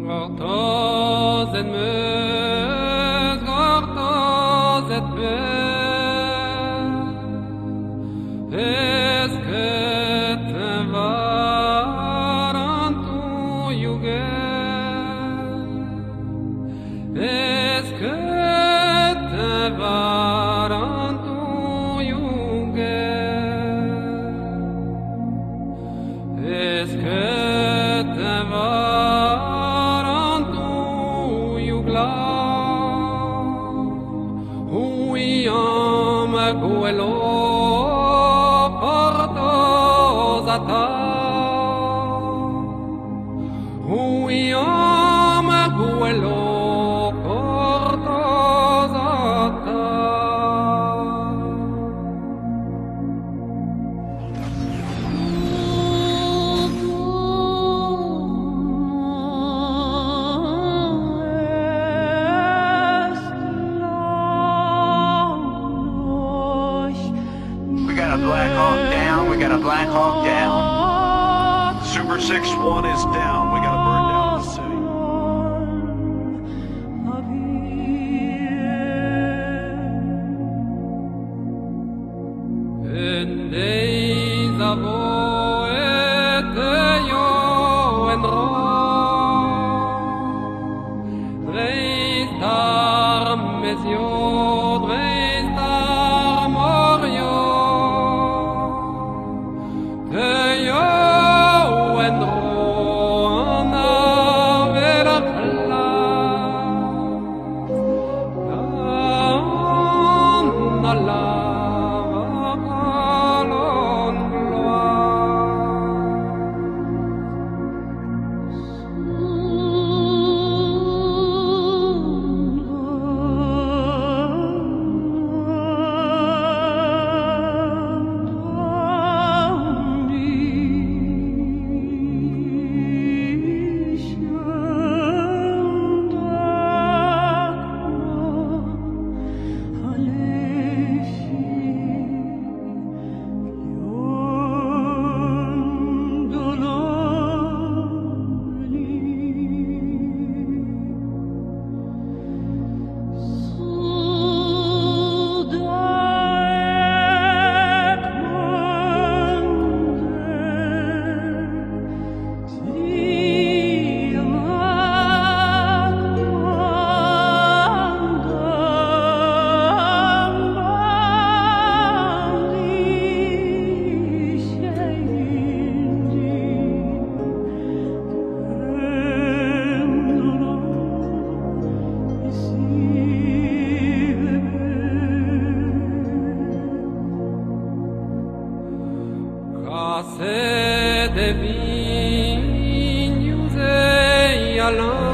Gortoz et meus, gortoz et peur. Est-ce que te varantu yuger? Est-ce que te varantu yuger? Est-ce que te varantu yugla? Huyam guelo portozata. Huyam guelo portozata. We got a Black Hawk down, we got a Black Hawk down. Super 6-1 is down, we got to burn down the city. En days of old, yo and ro, dreistar mesio, dreistar morio, yo and ro, na vera na la. Case de vinhos e alã.